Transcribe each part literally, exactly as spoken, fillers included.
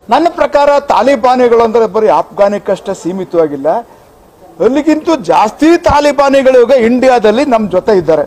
ನನ್ನ ಪ್ರಕಾರ ತಾಲಿಬಾನಿಗಳು ಅಂದ್ರೆ ಬರೀ ಆಫ್ಘಾನಿಕಷ್ಟೇ ಸೀಮಿತವಾಗಿಲ್ಲ, ಅಲ್ಲಿಗಿಂತೂ ಜಾಸ್ತಿ ತಾಲಿಬಾನಿಗಳು ಈಗ ಇಂಡಿಯಾದಲ್ಲಿ ನಮ್ಮ ಜೊತೆ ಇದ್ದಾರೆ.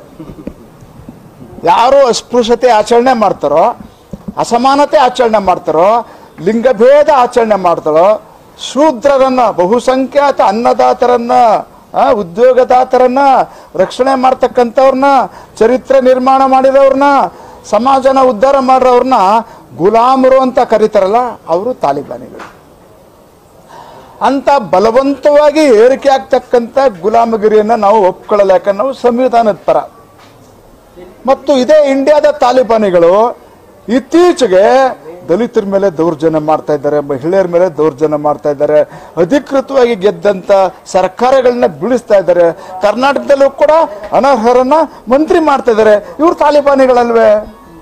ಯಾರು ಅಸ್ಪೃಶ್ಯತೆ ಆಚರಣೆ ಮಾಡ್ತಾರೋ, ಅಸಮಾನತೆ ಆಚರಣೆ ಮಾಡ್ತಾರೋ, ಲಿಂಗಭೇದ ಆಚರಣೆ ಮಾಡ್ತಾರೋ, ಶೂದ್ರರನ್ನ, ಬಹುಸಂಖ್ಯಾತ ಅನ್ನದಾತರನ್ನ, ಉದ್ಯೋಗದಾತರನ್ನ ರಕ್ಷಣೆ ಮಾಡ್ತಕ್ಕಂಥವ್ರನ್ನ, ಚರಿತ್ರೆ ನಿರ್ಮಾಣ ಮಾಡಿದವ್ರನ್ನ, ಸಮಾಜನ ಉದ್ಧಾರ ಮಾಡೋರನ್ನ ಗುಲಾಮರು ಅಂತ ಕರೀತಾರಲ್ಲ, ಅವರು ತಾಲಿಬಾನಿಗಳು. ಅಂತ ಬಲವಂತವಾಗಿ ಏರಿಕೆ ಆಗ್ತಕ್ಕಂಥ ಗುಲಾಮಗಿರಿಯನ್ನ ನಾವು ಒಪ್ಕೊಳ್ಳಲ್ಲ, ಯಾಕಂದ್ರೆ ನಾವು ಸಂವಿಧಾನದ ಪರ. ಮತ್ತು ಇದೇ ಇಂಡಿಯಾದ ತಾಲಿಬಾನಿಗಳು ಇತ್ತೀಚೆಗೆ ದಲಿತರ ಮೇಲೆ ದೌರ್ಜನ್ಯ ಮಾಡ್ತಾ ಇದ್ದಾರೆ, ಮಹಿಳೆಯರ ಮೇಲೆ ದೌರ್ಜನ್ಯ ಮಾಡ್ತಾ ಇದ್ದಾರೆ, ಅಧಿಕೃತವಾಗಿ ಗೆದ್ದಂತ ಸರ್ಕಾರಗಳನ್ನ ಬೀಳಿಸ್ತಾ ಇದ್ದಾರೆ, ಕರ್ನಾಟಕದಲ್ಲೂ ಕೂಡ ಅನರ್ಹರನ್ನ ಮಂತ್ರಿ ಮಾಡ್ತಾ ಇದ್ದಾರೆ. ಇವ್ರು ತಾಲಿಬಾನಿಗಳಲ್ವೇ?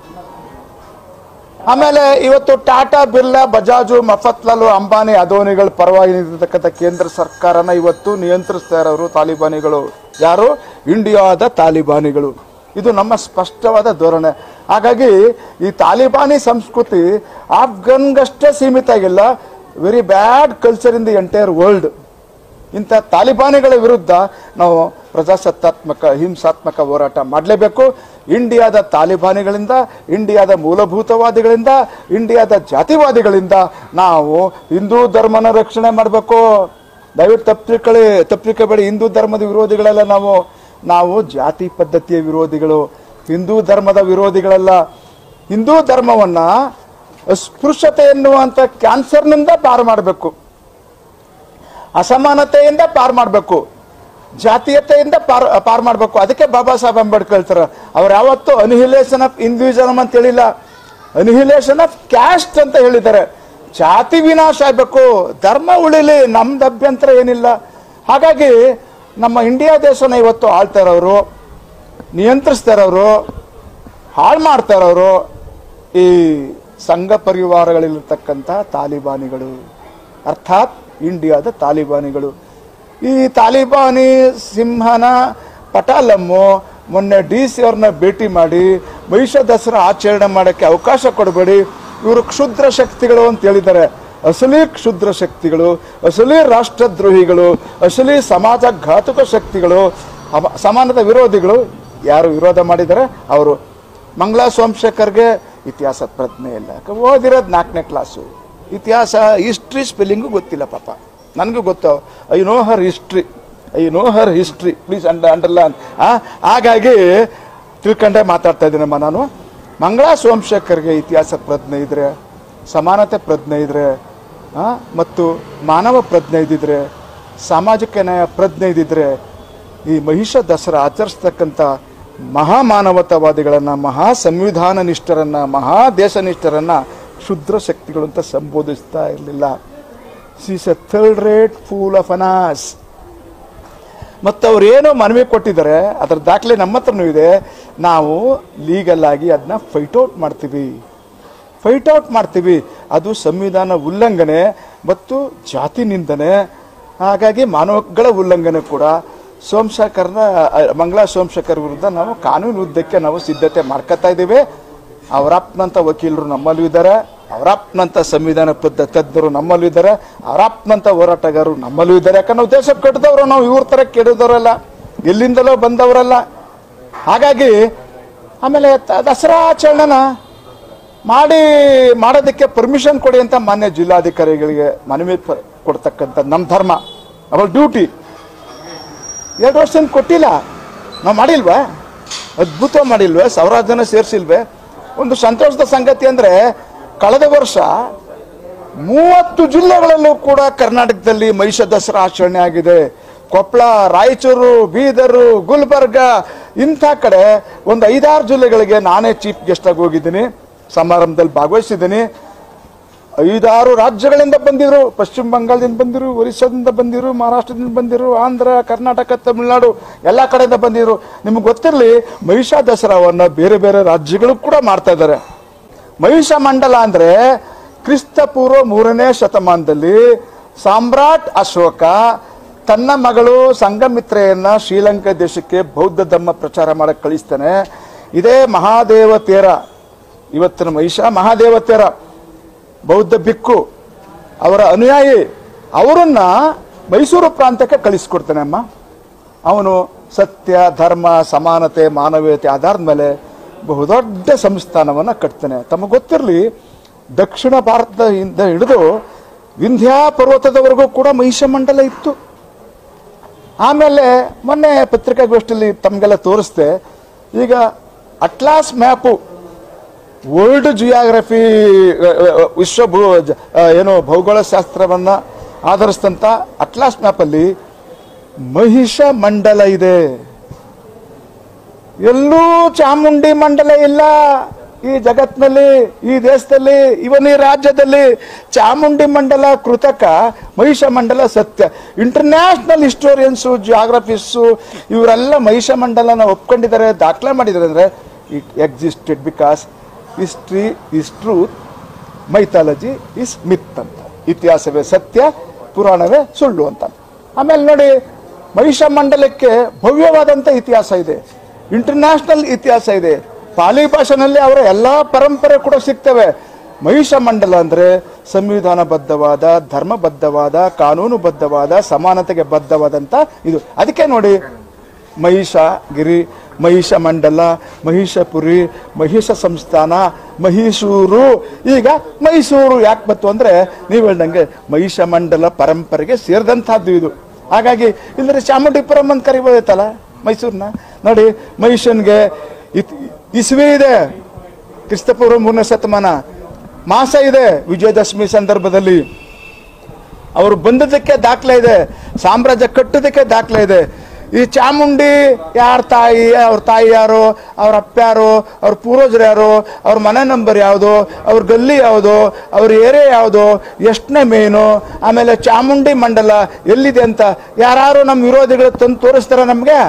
ಆಮೇಲೆ ಇವತ್ತು ಟಾಟಾ, ಬಿರ್ಲಾ, ಬಜಾಜು, ಮಫತ್ಲಾಲು, ಅಂಬಾನಿ, ಅದೋನಿಗಳ ಪರವಾಗಿ ನಿಂತಿರ್ತಕ್ಕಂಥ ಕೇಂದ್ರ ಸರ್ಕಾರನ ಇವತ್ತು ನಿಯಂತ್ರಿಸ್ತಾ ಇರೋರು ತಾಲಿಬಾನಿಗಳು. ಯಾರು? ಇಂಡಿಯಾದ ತಾಲಿಬಾನಿಗಳು. ಇದು ನಮ್ಮ ಸ್ಪಷ್ಟವಾದ ಧೋರಣೆ. ಹಾಗಾಗಿ ಈ ತಾಲಿಬಾನಿ ಸಂಸ್ಕೃತಿ ಆಫ್ಘನ್ಗಷ್ಟೇ ಸೀಮಿತ ಆಗಿಲ್ಲ, very bad culture in the entire world. ಇಂಥ ತಾಲಿಬಾನಿಗಳ ವಿರುದ್ಧ ನಾವು ಪ್ರಜಾಸತ್ತಾತ್ಮಕ ಹಿಂಸಾತ್ಮಕ ಹೋರಾಟ ಮಾಡಲೇಬೇಕು. ಇಂಡಿಯಾದ ತಾಲಿಬಾನಿಗಳಿಂದ, ಇಂಡಿಯಾದ ಮೂಲಭೂತವಾದಿಗಳಿಂದ, ಇಂಡಿಯಾದ ಜಾತಿವಾದಿಗಳಿಂದ ನಾವು ಹಿಂದೂ ಧರ್ಮನ ರಕ್ಷಣೆ ಮಾಡಬೇಕು. ದಯವಿಟ್ಟು ತಪ್ಪಿಕೊಳ್ಳಿ ತಪ್ಪಿಕೊಳ್ಳಬೇಡಿ ಹಿಂದೂ ಧರ್ಮದ ವಿರೋಧಿಗಳೆಲ್ಲ ನಾವು ನಾವು ಜಾತಿ ಪದ್ಧತಿಯ ವಿರೋಧಿಗಳು, ಹಿಂದೂ ಧರ್ಮದ ವಿರೋಧಿಗಳಲ್ಲ. ಹಿಂದೂ ಧರ್ಮವನ್ನ ಅಸ್ಪೃಶ್ಯತೆ ಎನ್ನುವಂತ ಕ್ಯಾನ್ಸರ್ನಿಂದ ಪಾರು ಮಾಡಬೇಕು, ಅಸಮಾನತೆಯಿಂದ ಪಾರು ಮಾಡಬೇಕು, ಜಾತೀಯತೆಯಿಂದ ಪಾರ್ ಪಾರು ಮಾಡಬೇಕು. ಅದಕ್ಕೆ ಬಾಬಾ ಸಾಹೇಬ್ ಅಂಬೇಡ್ಕರ್ ಹೇಳ್ತಾರೆ, ಅವ್ರು ಯಾವತ್ತೂ ಅನಿಹಿಲೇಷನ್ ಆಫ್ ಇಂಡಿವಿಜುವಲ್ ಅಂತ ಹೇಳಿಲ್ಲ, ಅನಿಹಿಲೇಷನ್ ಆಫ್ ಕ್ಯಾಸ್ಟ್ ಅಂತ ಹೇಳಿದ್ದಾರೆ. ಜಾತಿ ವಿನಾಶ ಆಗಬೇಕು, ಧರ್ಮ ಉಳಿಲಿ, ನಮ್ದು ಅಭ್ಯಂತರ ಏನಿಲ್ಲ. ಹಾಗಾಗಿ ನಮ್ಮ ಇಂಡಿಯಾ ದೇಶನ ಇವತ್ತು ಆಳ್ತಾ ಇರೋರು, ನಿಯಂತ್ರಿಸ್ತಾ ಇರೋರು, ಹಾಳು ಮಾಡ್ತಾ ಇರೋರು ಈ ಸಂಘ ಪರಿವಾರಗಳಿರ್ತಕ್ಕಂಥ ತಾಲಿಬಾನಿಗಳು, ಅರ್ಥಾತ್ ಇಂಡಿಯಾದ ತಾಲಿಬಾನಿಗಳು. ಈ ತಾಲಿಬಾನಿ ಸಿಂಹನ ಪಟಾಲಮ್ಮು ಮೊನ್ನೆ ಡಿ ಸಿ ಅವ್ರನ್ನ ಭೇಟಿ ಮಾಡಿ ಮಹಿಷ ದಸರಾ ಆಚರಣೆ ಮಾಡೋಕ್ಕೆ ಅವಕಾಶ ಕೊಡಬೇಡಿ, ಇವರು ಕ್ಷುದ್ರ ಶಕ್ತಿಗಳು ಅಂತ ಹೇಳಿದ್ದಾರೆ. ಅಸಲಿ ಕ್ಷುದ್ರ ಶಕ್ತಿಗಳು, ಅಸಲಿ ರಾಷ್ಟ್ರದ್ರೋಹಿಗಳು, ಅಸಲಿ ಸಮಾಜ ಘಾತುಕ ಶಕ್ತಿಗಳು, ಸಮಾನದ ವಿರೋಧಿಗಳು. ಯಾರು ವಿರೋಧ ಮಾಡಿದ್ದಾರೆ? ಅವರು. ಮಂಗಳಾ ಸೋಮಶೇಖರ್ಗೆ ಇತಿಹಾಸ ಪ್ರಜ್ಞೆ ಇಲ್ಲ, ಓದಿರೋದು ನಾಲ್ಕನೇ ಕ್ಲಾಸು, ಇತಿಹಾಸ ಹಿಸ್ಟ್ರಿ ಸ್ಪೆಲ್ಲಿಂಗು ಗೊತ್ತಿಲ್ಲ ಪಾಪ. ನನಗೂ ಗೊತ್ತು, I know her history, I know her history, please ಅಂಡ ಅಂಡರ್ಲೈನ್. ಹಾಗಾಗಿ ತಿಳ್ಕೊಂಡೆ ಮಾತಾಡ್ತಾ ಇದ್ದೀನಮ್ಮ ನಾನು. ಮಂಗಳಾ ಸೋಮಶೇಖರ್ಗೆ ಇತಿಹಾಸ ಪ್ರಜ್ಞೆ ಇದ್ರೆ, ಸಮಾನತೆ ಪ್ರಜ್ಞೆ ಇದ್ರೆ, ಮತ್ತು ಮಾನವ ಪ್ರಜ್ಞೆ ಇದ್ದಿದ್ರೆ, ಸಾಮಾಜಿಕ ನ್ಯಾಯ ಪ್ರಜ್ಞೆ ಇದ್ದಿದ್ರೆ, ಈ ಮಹಿಷ ದಸರಾ ಆಚರಿಸ್ತಕ್ಕಂಥ ಮಹಾಮಾನವತಾವಾದಿಗಳನ್ನ, ಮಹಾ ಸಂವಿಧಾನ ನಿಷ್ಠರನ್ನ, ಮಹಾ ದೇಶನಿಷ್ಠರನ್ನ ಕ್ಷುದ್ರ ಶಕ್ತಿಗಳು ಅಂತ ಸಂಬೋಧಿಸ್ತಾ ಇರಲಿಲ್ಲ. She's a third rate fool of an ass. ಮತ್ತು ಅವ್ರು ಏನೋ ಮನವಿ ಕೊಟ್ಟಿದ್ದಾರೆ, ಅದರ ದಾಖಲೆ ನಮ್ಮ ಹತ್ರನೂ ಇದೆ. ನಾವು ಲೀಗಲ್ ಆಗಿ ಅದನ್ನ ಫೈಟ್ ಔಟ್ ಮಾಡ್ತೀವಿ ಫೈಟ್ ಔಟ್ ಮಾಡ್ತೀವಿ ಅದು ಸಂವಿಧಾನ ಉಲ್ಲಂಘನೆ ಮತ್ತು ಜಾತಿ ನಿಂದನೆ, ಹಾಗಾಗಿ ಮಾನವಗಳ ಉಲ್ಲಂಘನೆ ಕೂಡ. ಸೋಮಶೇಖರ್ನ ಮಂಗಳಾ ಸೋಮಶೇಖರ್ ವಿರುದ್ಧ ನಾವು ಕಾನೂನು ಯುದ್ಧಕ್ಕೆ ನಾವು ಸಿದ್ಧತೆ ಮಾಡ್ಕೊತಾ ಇದ್ದೀವಿ. ಅವರಪ್ಪನಂತ ವಕೀಲರು ನಮ್ಮಲ್ಲೂ ಇದ್ದಾರೆ, ಅವರಪ್ಪನಂತ ಸಂವಿಧಾನ ಬದ್ಧ ತಜ್ಞರು ನಮ್ಮಲ್ಲೂ ಇದ್ದಾರೆ, ಅವರಪ್ಪನಂತ ಹೋರಾಟಗಾರರು ನಮ್ಮಲ್ಲೂ ಇದ್ದಾರೆ. ಯಾಕಂದ್ರೆ ನಾವು ದೇಶ ಕಟ್ಟಿದವರು, ನಾವು ಇವ್ರ ತರ ಕೆಡದವರಲ್ಲ, ಎಲ್ಲಿಂದಲೋ ಬಂದವರಲ್ಲ. ಹಾಗಾಗಿ ಆಮೇಲೆ ದಸರಾ ಆಚರಣೆನ ಮಾಡಿ ಮಾಡೋದಕ್ಕೆ ಪರ್ಮಿಷನ್ ಕೊಡಿ ಅಂತ ಮಾನ್ಯ ಜಿಲ್ಲಾಧಿಕಾರಿಗಳಿಗೆ ಮನವಿ ಕೊಡ್ತಕ್ಕಂಥ ನಮ್ಮ ಧರ್ಮ, ಅವರ ಡ್ಯೂಟಿ. ಎರಡು ವರ್ಷದಿಂದ ಕೊಟ್ಟಿಲ್ಲ, ನಾವು ಮಾಡಿಲ್ವಾ? ಅದ್ಭುತ ಮಾಡಿಲ್ವೇ? ಸಾವಿರಾರು ಜನ ಸೇರಿಸಿಲ್ವೇ? ಒಂದು ಸಂತೋಷದ ಸಂಗತಿ ಅಂದ್ರೆ ಕಳೆದ ವರ್ಷ ಮೂವತ್ತು ಜಿಲ್ಲೆಗಳಲ್ಲೂ ಕೂಡ ಕರ್ನಾಟಕದಲ್ಲಿ ಮಹಿಷ ದಸರಾ ಆಚರಣೆ ಆಗಿದೆ. ಕೊಪ್ಪಳ, ರಾಯಚೂರು, ಬೀದರು, ಗುಲ್ಬರ್ಗ ಇಂಥ ಕಡೆ ಒಂದು ಐದಾರು ಜಿಲ್ಲೆಗಳಿಗೆ ನಾನೇ ಚೀಫ್ ಗೆಸ್ಟ್ ಆಗಿ ಹೋಗಿದ್ದೀನಿ, ಸಮಾರಂಭದಲ್ಲಿ ಭಾಗವಹಿಸಿದ್ದೀನಿ. ಐದಾರು ರಾಜ್ಯಗಳಿಂದ ಬಂದಿದ್ರು, ಪಶ್ಚಿಮ ಬಂಗಾಳದಿಂದ ಬಂದಿರು, ಒರಿಸ್ಸಾದಿಂದ ಬಂದಿರು, ಮಹಾರಾಷ್ಟ್ರದಿಂದ ಬಂದಿರು, ಆಂಧ್ರ, ಕರ್ನಾಟಕ, ತಮಿಳುನಾಡು ಎಲ್ಲ ಕಡೆಯಿಂದ ಬಂದಿದ್ರು. ನಿಮ್ಗೆ ಗೊತ್ತಿರಲಿ, ಮಹಿಷ ದಸರಾವನ್ನು ಬೇರೆ ಬೇರೆ ರಾಜ್ಯಗಳು ಕೂಡ ಮಾಡ್ತಾ ಇದ್ದಾರೆ. ಮಹಿಷ ಮಂಡಲ ಅಂದ್ರೆ ಕ್ರಿಸ್ತ ಪೂರ್ವ ಮೂರನೇ ಶತಮಾನದಲ್ಲಿ ಸಾಮ್ರಾಟ್ ಅಶೋಕ ತನ್ನ ಮಗಳು ಸಂಘಮಿತ್ರೆಯನ್ನ ಶ್ರೀಲಂಕಾ ದೇಶಕ್ಕೆ ಬೌದ್ಧ ಧರ್ಮ ಪ್ರಚಾರ ಮಾಡಕ್ಕೆ ಕಳಿಸ್ತಾನೆ. ಇದೇ ಮಹಾದೇವ ತೇರ, ಇವತ್ತಿನ ಮಹಿಷ ಮಹಾದೇವ ತೇರ ಬೌದ್ಧ ಬಿಕ್ಕು ಅವರ ಅನುಯಾಯಿ ಅವರನ್ನ ಮೈಸೂರು ಪ್ರಾಂತ್ಯಕ್ಕೆ ಕಳಿಸ್ಕೊಡ್ತಾನೆ ಅಮ್ಮ. ಅವನು ಸತ್ಯ, ಧರ್ಮ, ಸಮಾನತೆ, ಮಾನವೀಯತೆ ಆಧಾರದ ಮೇಲೆ ಬಹುದೊಡ್ಡ ಸಂಸ್ಥಾನವನ್ನು ಕಟ್ತಾನೆ. ತಮಗೆ ಗೊತ್ತಿರಲಿ, ದಕ್ಷಿಣ ಭಾರತದಿಂದ ಹಿಡಿದು ವಿಂಧ್ಯ ಪರ್ವತದವರೆಗೂ ಕೂಡ ಮಹಿಷ ಮಂಡಲ ಇತ್ತು. ಆಮೇಲೆ ಮೊನ್ನೆ ಪತ್ರಿಕಾಗೋಷ್ಠಿಯಲ್ಲಿ ತಮಗೆಲ್ಲ ತೋರಿಸ್ದೆ, ಈಗ ಅಟ್ಲಾಸ್ ಮ್ಯಾಪು, ವರ್ಲ್ಡ್ ಜಿಯೋಗ್ರಫಿ, ವಿಶ್ವ ಭೂ ಏನು ಭೌಗೋಳ ಶಾಸ್ತ್ರವನ್ನು ಆಧರಿಸಿದಂಥ ಅಟ್ಲಾಸ್ ಮ್ಯಾಪಲ್ಲಿ ಮಹಿಷ ಮಂಡಲ ಇದೆ. ಎಲ್ಲೂ ಚಾಮುಂಡಿ ಮಂಡಲ ಇಲ್ಲ ಈ ಜಗತ್ತಿನಲ್ಲಿ, ಈ ದೇಶದಲ್ಲಿ, ಇವನ್ ಈ ರಾಜ್ಯದಲ್ಲಿ. ಚಾಮುಂಡಿ ಮಂಡಲ ಕೃತಕ, ಮಹಿಷ ಮಂಡಲ ಸತ್ಯ. ಇಂಟರ್ನ್ಯಾಷನಲ್ ಹಿಸ್ಟೋರಿಯನ್ಸು, ಜಿಯೋಗ್ರಫಿಸ್ಸು ಇವರೆಲ್ಲ ಮಹಿಷ ಮಂಡಲನ ಒಪ್ಕೊಂಡಿದ್ದಾರೆ, ದಾಖಲೆ ಮಾಡಿದ್ದಾರೆ. ಅಂದರೆ it existed because history is truth, mythology is myth ಅಂತ. ಇತಿಹಾಸವೇ ಸತ್ಯ, ಪುರಾಣವೇ ಸುಳ್ಳು ಅಂತ. ಆಮೇಲೆ ನೋಡಿ, ಮಹಿಷ ಮಂಡಲಕ್ಕೆ ಭವ್ಯವಾದಂಥ ಇತಿಹಾಸ ಇದೆ, ಇಂಟರ್ನ್ಯಾಷನಲ್ ಇತಿಹಾಸ ಇದೆ. ಪಾಲಿ ಭಾಷೆನಲ್ಲಿ ಅವರ ಎಲ್ಲ ಪರಂಪರೆ ಕೂಡ ಸಿಗ್ತವೆ. ಮಹಿಷ ಮಂಡಲ ಅಂದರೆ ಸಂವಿಧಾನಬದ್ಧವಾದ, ಧರ್ಮಬದ್ಧವಾದ, ಕಾನೂನುಬದ್ಧವಾದ, ಸಮಾನತೆಗೆ ಬದ್ಧವಾದಂಥ ಇದು. ಅದಕ್ಕೆ ನೋಡಿ, ಮಹಿಷಗಿರಿ, ಮಹಿಷ ಮಂಡಲ, ಮಹಿಷಪುರಿ, ಮಹಿಷ ಸಂಸ್ಥಾನ, ಮಹೀಶೂರು, ಈಗ ಮೈಸೂರು ಯಾಕೆ ಬಂತು ಅಂದರೆ ನೀವು ಹೇಳ್ದಂಗೆ ಮಹಿಷ ಮಂಡಲ ಪರಂಪರೆಗೆ ಸೇರಿದಂಥದ್ದು ಇದು. ಹಾಗಾಗಿ ಇಲ್ಲದ್ರೆ ಚಾಮುಂಡಿಪುರಂ ಅಂತ ಕರಿಬೋದೈತಲ್ಲ ಮೈಸೂರನ್ನ. ನೋಡಿ, ಮಹಿಷನ್ಗೆ ಇತ್ ಇಸ್ವಿ ಇದೆ, ಕ್ರಿಸ್ತಪೂರ್ವ ಮೂರನೇ ಶತಮಾನ. ಮಾಸ ಇದೆ, ವಿಜಯದಶಮಿ ಸಂದರ್ಭದಲ್ಲಿ ಅವರು ಬಂದದಕ್ಕೆ ದಾಖಲೆ ಇದೆ, ಸಾಮ್ರಾಜ್ಯ ಕಟ್ಟೋದಕ್ಕೆ ದಾಖಲೆ ಇದೆ. ಈ ಚಾಮುಂಡಿ ಯಾರ ತಾಯಿ, ಅವ್ರ ತಾಯಿ ಯಾರು, ಅವ್ರ ಅಪ್ಪ ಯಾರು, ಅವ್ರ ಪೂರ್ವಜರು ಯಾರು, ಅವ್ರ ಮನೆ ನಂಬರ್ ಯಾವುದು, ಅವ್ರ ಗಲ್ಲಿ ಯಾವುದು, ಅವ್ರ ಏರಿಯಾ ಯಾವುದು, ಎಷ್ಟನೇ ಮೇನು, ಆಮೇಲೆ ಚಾಮುಂಡಿ ಮಂಡಲ ಎಲ್ಲಿದೆ ಅಂತ ಯಾರು ನಮ್ಮ ವಿರೋಧಿಗಳು ತಂದು ತೋರಿಸ್ತಾರ ನಮಗೆ.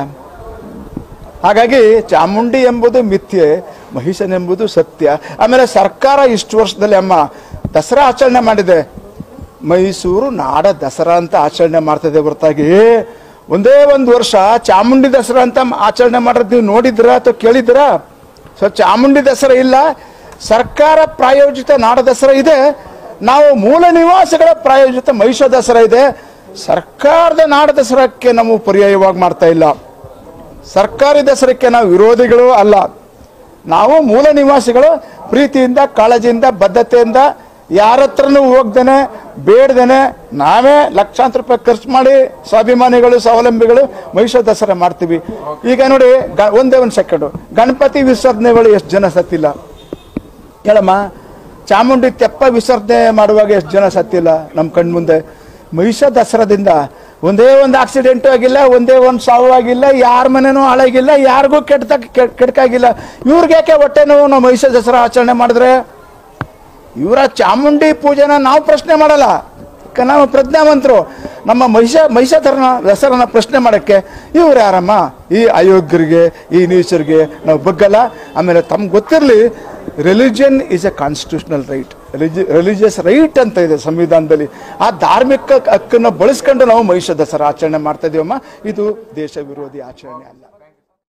ಹಾಗಾಗಿ ಚಾಮುಂಡಿ ಎಂಬುದು ಮಿಥ್ಯೆ, ಮಹಿಷನೆಂಬುದು ಸತ್ಯ. ಆಮೇಲೆ ಸರ್ಕಾರ ಇಷ್ಟು ವರ್ಷದಲ್ಲಿ ಅಮ್ಮ ದಸರಾ ಆಚರಣೆ ಮಾಡಿದೆ. ಮೈಸೂರು ನಾಡ ದಸರಾ ಅಂತ ಆಚರಣೆ ಮಾಡ್ತದೆ ಹೊರತಾಗಿ ಒಂದೇ ಒಂದು ವರ್ಷ ಚಾಮುಂಡಿ ದಸರಾ ಅಂತ ಆಚರಣೆ ಮಾಡೋದು ನೀವು ನೋಡಿದ್ರ ಅಥವಾ ಕೇಳಿದ್ರ? ಸೊ ಚಾಮುಂಡಿ ದಸರಾ ಇಲ್ಲ, ಸರ್ಕಾರ ಪ್ರಾಯೋಜಿತ ನಾಡ ದಸರಾ ಇದೆ. ನಾವು ಮೂಲ ನಿವಾಸಿಗಳ ಪ್ರಾಯೋಜಿತ ಮಹಿಷ ದಸರಾ ಇದೆ. ಸರ್ಕಾರದ ನಾಡ ದಸರಾಕ್ಕೆ ನಾವು ಪರ್ಯಾಯವಾಗಿ ಮಾಡ್ತಾ ಇಲ್ಲ. ಸರ್ಕಾರಿ ದಸರಕ್ಕೆ ನಾವು ವಿರೋಧಿಗಳು ಅಲ್ಲ. ನಾವು ಮೂಲ ನಿವಾಸಿಗಳು ಪ್ರೀತಿಯಿಂದ, ಕಾಳಜಿಯಿಂದ, ಬದ್ಧತೆಯಿಂದ, ಯಾರ ಹತ್ರನೂ ಹೋಗ್ದೇನೆ, ಬೇಡ್ದೇನೆ ನಾವೇ ಲಕ್ಷಾಂತರ ರೂಪಾಯಿ ಖರ್ಚು ಮಾಡಿ ಸ್ವಾಭಿಮಾನಿಗಳು, ಸ್ವಾವಲಂಬಿಗಳು ಮಹಿಷ ದಸರಾ ಮಾಡ್ತೀವಿ. ಈಗ ನೋಡಿ, ಒಂದೇ ಒಂದು ಸೆಕೆಂಡು, ಗಣಪತಿ ವಿಸರ್ಜನೆಗಳು ಎಷ್ಟು ಜನ ಸತ್ತಿಲ್ಲ ಹೇಳಮ್ಮ? ಚಾಮುಂಡಿ ತೆಪ್ಪ ವಿಸರ್ಜನೆ ಮಾಡುವಾಗ ಎಷ್ಟು ಜನ ಸತ್ತಿಲ್ಲ ನಮ್ಮ ಕಣ್ಮುಂದೆ? ಮಹಿಷ ದಸರಾದಿಂದ ಒಂದೇ ಒಂದು ಆಕ್ಸಿಡೆಂಟು ಆಗಿಲ್ಲ, ಒಂದೇ ಒಂದು ಸಾವು ಆಗಿಲ್ಲ, ಯಾರ ಮನೆನೂ ಹಾಳಾಗಿಲ್ಲ, ಯಾರಿಗೂ ಕೆಟ್ಟ ಕೆಡ್ಕಾಗಿಲ್ಲ. ಇವ್ರಿಗೆ ಯಾಕೆ ಹೊಟ್ಟೆ ನೋವು ನಾವು ಮಹಿಷ ದಸರಾ ಆಚರಣೆ ಮಾಡಿದ್ರೆ? ಇವರ ಚಾಮುಂಡಿ ಪೂಜೆನ ನಾವು ಪ್ರಶ್ನೆ ಮಾಡಲ್ಲ, ನಾವು ಪ್ರಜ್ಞಾವಂತರು. ನಮ್ಮ ಮಹಿಷ ಮಹಿಷ ಧರ್ಮ ದಸರಾನ ಪ್ರಶ್ನೆ ಮಾಡೋಕ್ಕೆ ಇವ್ರು ಯಾರಮ್ಮ? ಈ ಅಯೋಗ್ಯರಿಗೆ, ಈ ನೀಚರಿಗೆ ನಾವು ಬಗ್ಗಲ್ಲ. ಆಮೇಲೆ ತಮ್ಗೆ ಗೊತ್ತಿರಲಿ, religion is a constitutional right, ರಿಲಿ ರಿಲಿಜಿಯಸ್ ರೈಟ್ ಅಂತ ಇದೆ ಸಂವಿಧಾನದಲ್ಲಿ. ಆ ಧಾರ್ಮಿಕ ಹಕ್ಕನ್ನು ಬಳಸ್ಕೊಂಡು ನಾವು ಮಹಿಷ ದಸರಾ ಆಚರಣೆ ಮಾಡ್ತಾ ಇದೀವಮ್ಮ. ಇದು ದೇಶ ವಿರೋಧಿ ಆಚರಣೆ ಅಲ್ಲ.